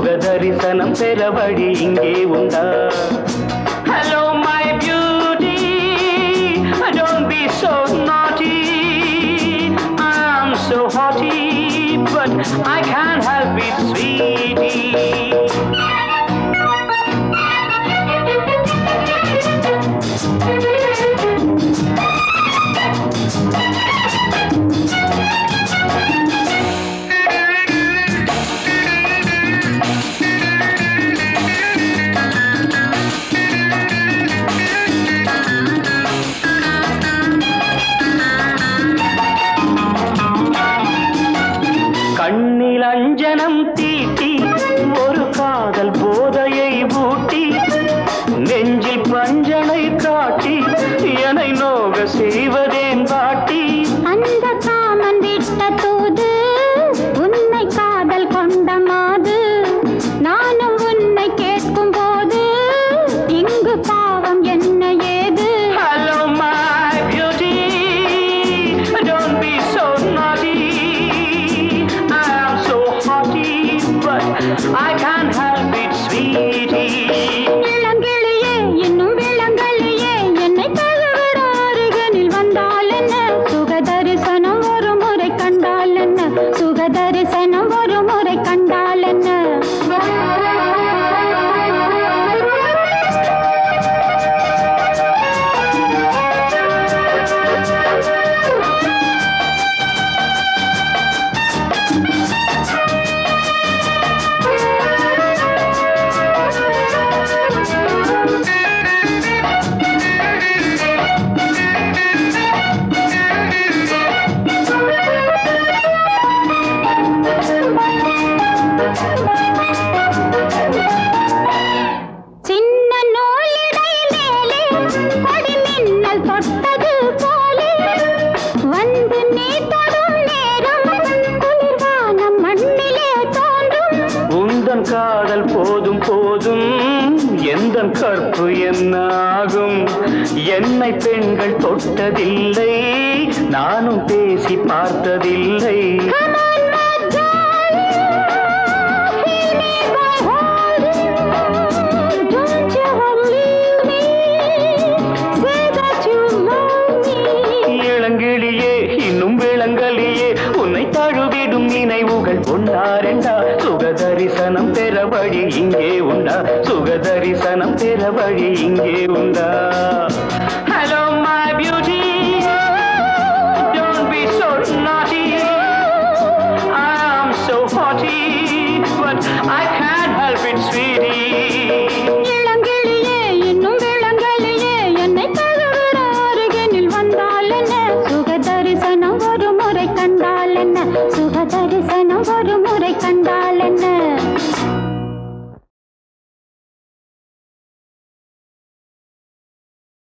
சுகதரிசனம் பெற வழி இங்கே உண்டா? Hello my beauty, don't be so naughty. I'm so haughty, but I can't help it, sweetie. கண்ணில் அஞ்சனம் தீட்டி ஒரு காதல் போதையை ஊட்டி நெஞ்சில் பஞ்சனை காட்டி என்னை நோக செய்வதேன் பாட்டி. அந்த காமன் விட்ட தூது உன்னை காதல் கொண்ட மாது நானும் உன்னை கேட்கும் போது இங்கு பாவம் என்ன ஏது? Hello my beauty, don't be so naughty. I am so haughty, but I can't help it, sweetie. இளங்கிளியே இன்னும் விளங்கலியே என்னை தழுவிட அருகனில் வந்தால் என்ன? சுகதரிசனம் ஒரு முறை கண்டால் என்ன? சுகதரிசனம் ஒரு முறை கண்டால் என்ன? சின்ன நூலிடை மேலே கொடி மின்னல் தொட்டது போலே வந்து நீ தொடும் நேரம் குளிர்வானம் மண்ணிலே தோன்றும். உந்தன் காதல் போதும் போதும் எந்தன் கற்பு என்ன ஆகும்? என்னை பெண்கள் தொட்டதில்லை, நானும் பேசி பார்த்ததில்லை. Come on, my darling, feel me by holding. Don't you leave me, say that you love me. இளங்கிளியே இன்னும் விளங்கலியே உன்னை தழுவிடும் நினைவுகள் ஒன்றா ரெண்டா? சுகதரிசனம் பெற வழி இங்கே உண்டா? சுகதரிசனம் பெற வழி இங்கே உண்டா? Hello my beauty, don't be so naughty. I'm so haughty, but I can't help it, sweet.